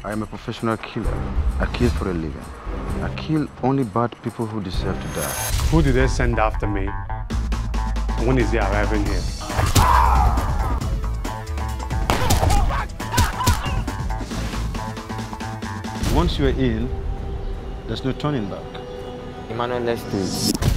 I am a professional killer. I kill for a living. I kill only bad people who deserve to die. Who did they send after me? When is he arriving here? Once you are in, there's no turning back. Emmanuel, let's do it.